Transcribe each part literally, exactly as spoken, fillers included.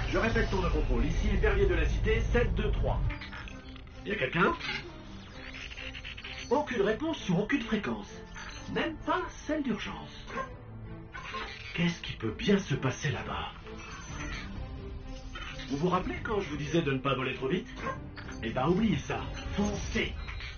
Je répète tour de contrôle. Ici, Perrier de la Cité, sept deux trois. Y a quelqu'un? Aucune réponse sur aucune fréquence. Même pas celle d'urgence. Qu'est-ce qui peut bien se passer là-bas? Vous vous rappelez quand je vous disais de ne pas voler trop vite? Eh ben, oubliez ça. Foncez!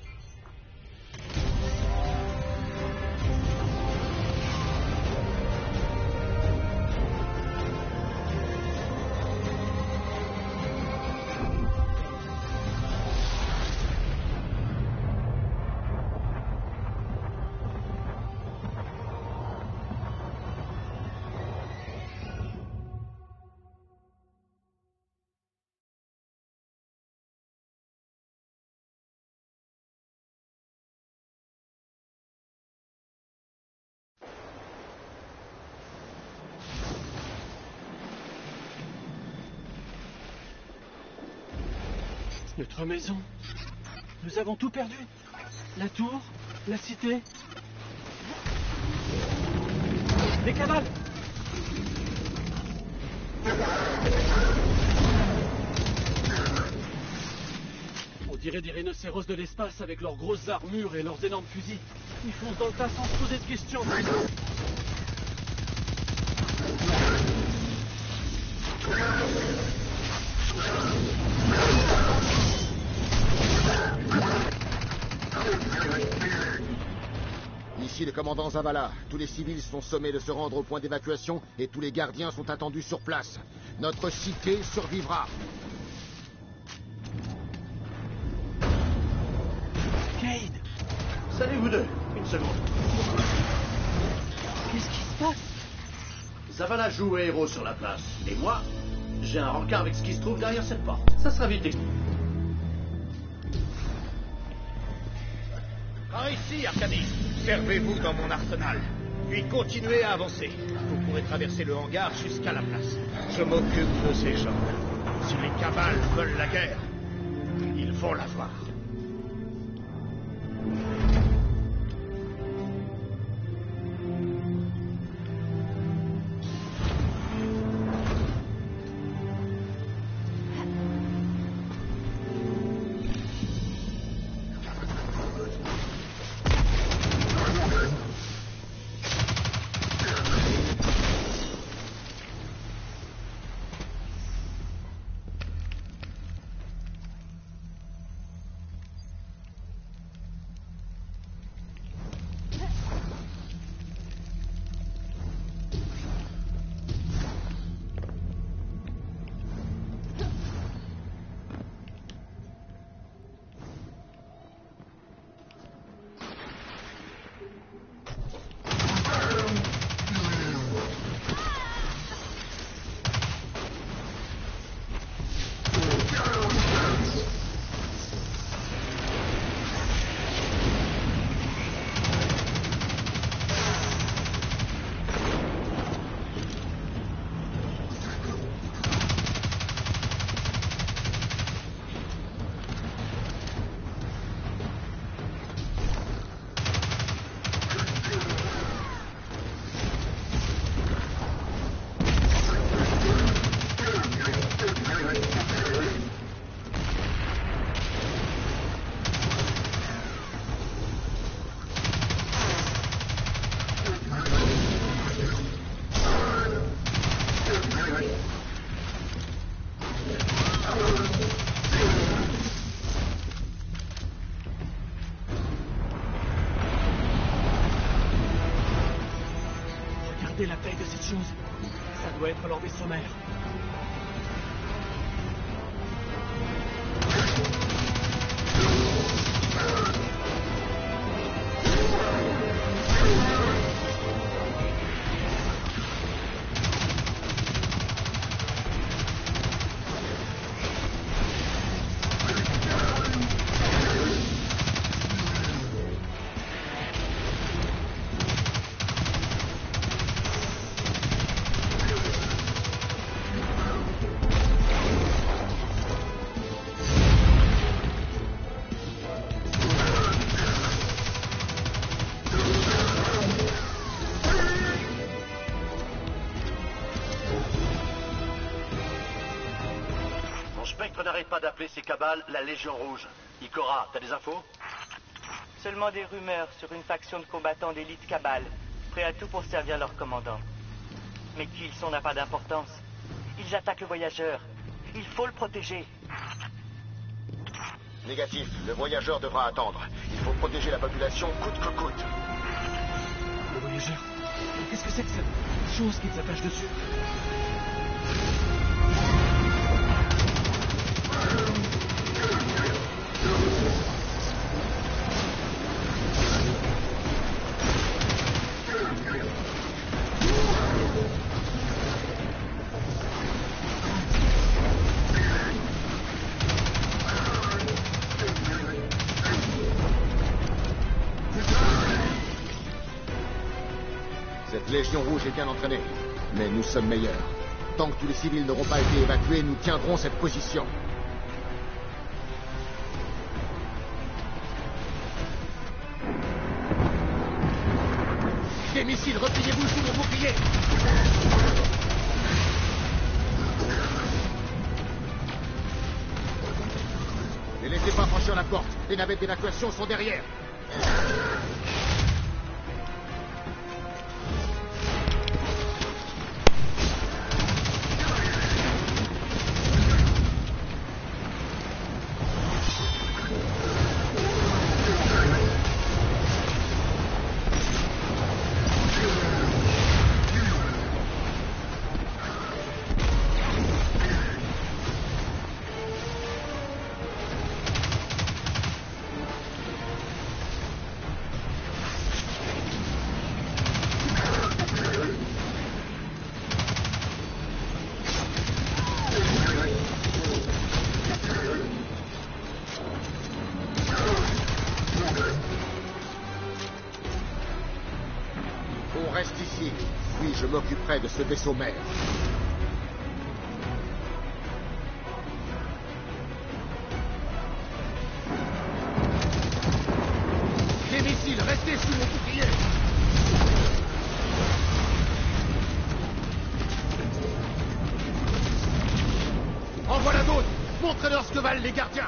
Notre maison. Nous avons tout perdu. La tour, la cité. Des cavales. On dirait des rhinocéros de l'espace avec leurs grosses armures et leurs énormes fusils. Ils foncent dans le tas sans se poser de questions. Ici le commandant Zavala. Tous les civils sont sommés de se rendre au point d'évacuation et tous les gardiens sont attendus sur place. Notre cité survivra. Cayde! Salut vous deux. Une seconde. Qu'est-ce qui se passe? Zavala joue héros sur la place. Et moi, j'ai un rencard avec ce qui se trouve derrière cette porte. Ça sera vite expliqué. Par ici, Arcadis. Servez-vous dans mon arsenal. Puis continuez à avancer. Vous pourrez traverser le hangar jusqu'à la place. Je m'occupe de ces gens. Si les cabales veulent la guerre, ils vont l'avoir. La taille de cette chose. Ça doit être leur vaisseau mère. Spectre n'arrête pas d'appeler ces cabales la Légion Rouge. Ikora, t'as des infos? Seulement des rumeurs sur une faction de combattants d'élite cabale, prêts à tout pour servir leur commandant. Mais qui ils sont n'a pas d'importance. Ils attaquent le voyageur. Il faut le protéger. Négatif, le voyageur devra attendre. Il faut protéger la population coûte que coûte. Le voyageur. Qu'est-ce que c'est que cette chose qui s'attache dessus? Cette Légion Rouge est bien entraînée, mais nous sommes meilleurs. Tant que tous les civils n'auront pas été évacués, nous tiendrons cette position. Des missiles, repliez-vous sous mon bouclier! Ne laissez pas franchir la porte. Les navettes d'évacuation sont derrière. On reste ici, puis je m'occuperai de ce vaisseau mère. Des missiles, restez sous mon bouclier! En voilà d'autres! Montrez-leur ce que valent les gardiens!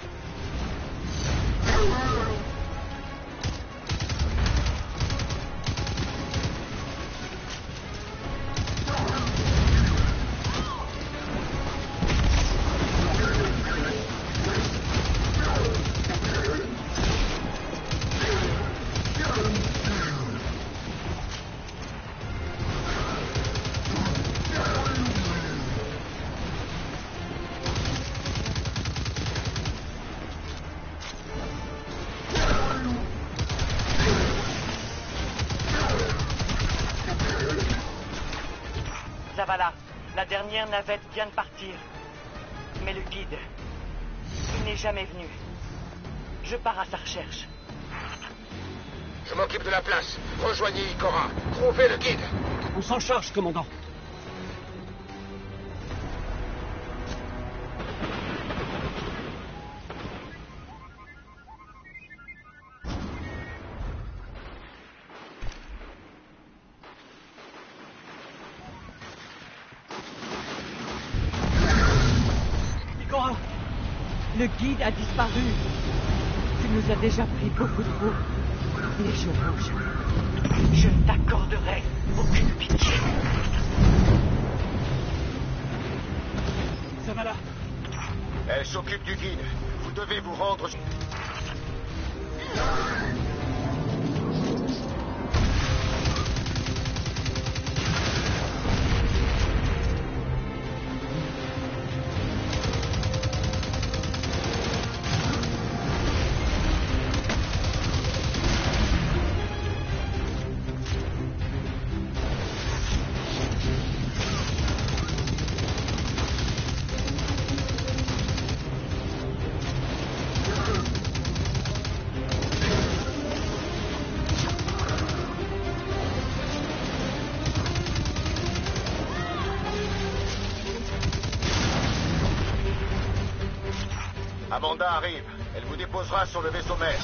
Zavala, la dernière navette vient de partir. Mais le guide, il n'est jamais venu. Je pars à sa recherche. Je m'occupe de la place. Rejoignez Ikora. Trouvez le guide. On s'en charge, commandant. Ikora, le guide a disparu. Tu nous as déjà pris beaucoup de coups. Légion Rouge, je ne t'accorderai aucune pitié. Zavala. Elle s'occupe du guide. Vous devez vous rendre... Amanda arrive. Elle vous déposera sur le vaisseau mère.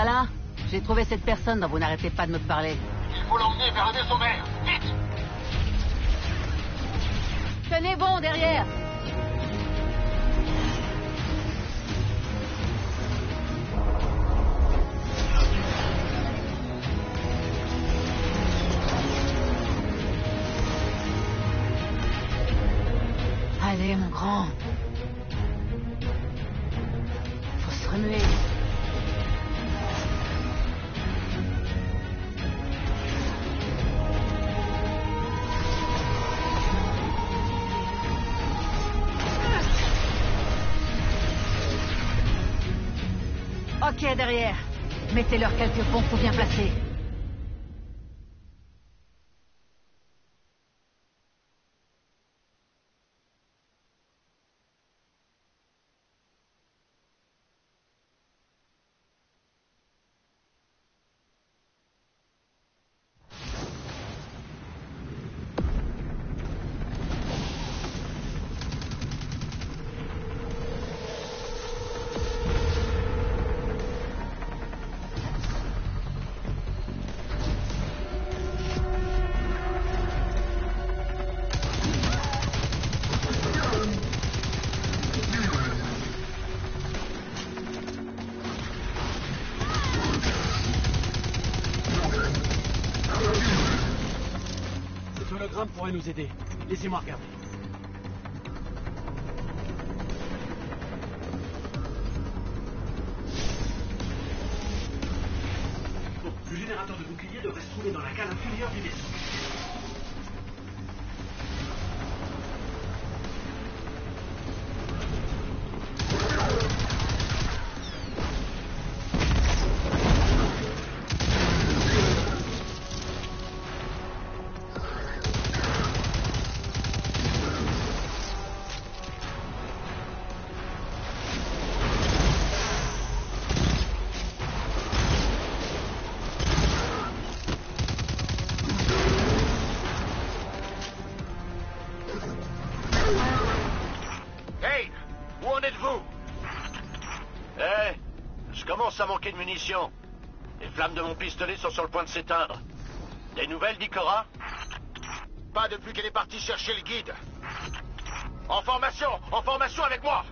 malin. J'ai trouvé cette personne dont vous n'arrêtez pas de me parler. Il faut l'emmener vers le vaisseau mère. Vite! Tenez bon, derrière! Allez, mon grand. Faut se remuer. Ok, derrière. Mettez-leur quelques pompes bien placés. Pourrait nous aider. Laissez-moi regarder. Bon, le générateur de bouclier devrait se trouver dans la cale inférieure du vaisseau. À manquer de munitions. Les flammes de mon pistolet sont sur le point de s'éteindre. Des nouvelles d'Ikora? Pas depuis qu'elle est partie chercher le guide. En formation! En formation avec moi!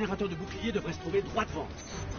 générateur de bouclier devrait se trouver droit devant.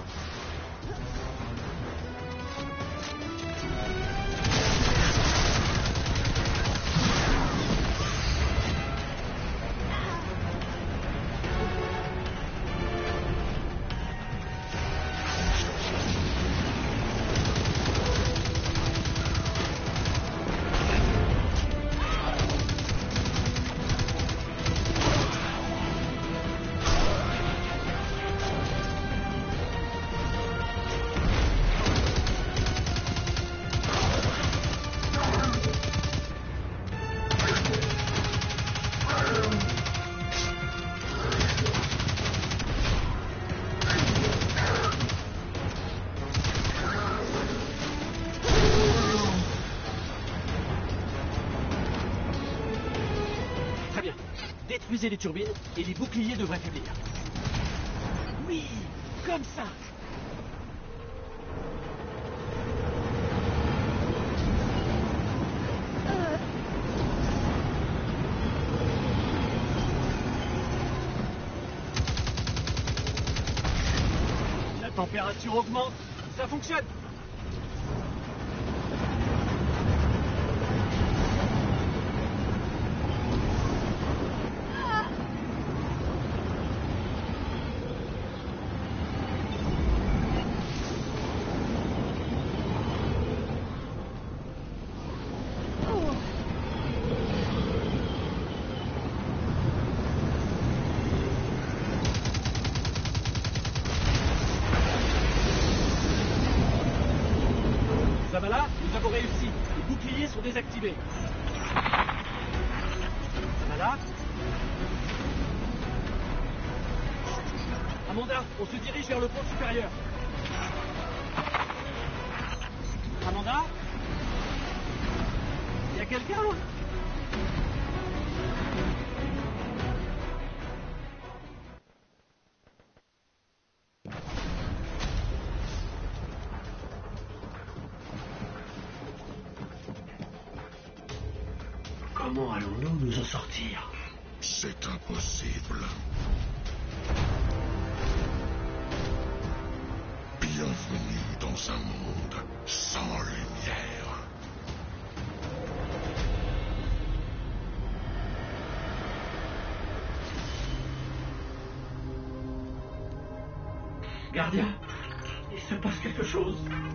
Détruisez les turbines et les boucliers devraient faiblir. Oui, comme ça. La température augmente, ça fonctionne. Zavala, nous avons réussi. Les boucliers sont désactivés. Zavala. Amanda, on se dirige vers le pont supérieur. Amanda? Il y a quelqu'un? Comment allons-nous nous en sortir? C'est impossible. Bienvenue dans un monde sans lumière. Gardien, il se passe quelque chose.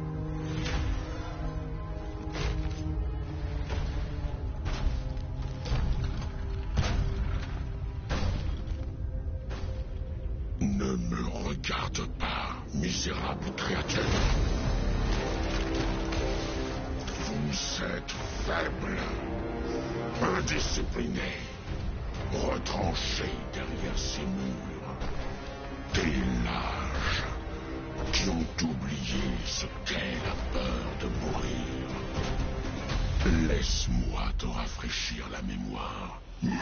Ne me regarde pas, misérable créature. Vous êtes faible, indiscipliné, retranché derrière ces murs. Des lâches qui ont oublié ce qu'est la peur de mourir. Laisse-moi te rafraîchir la mémoire.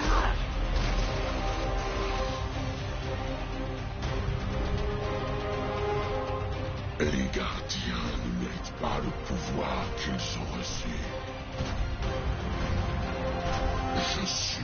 Les gardiens ne méritent pas le pouvoir qu'ils ont reçu. Je suis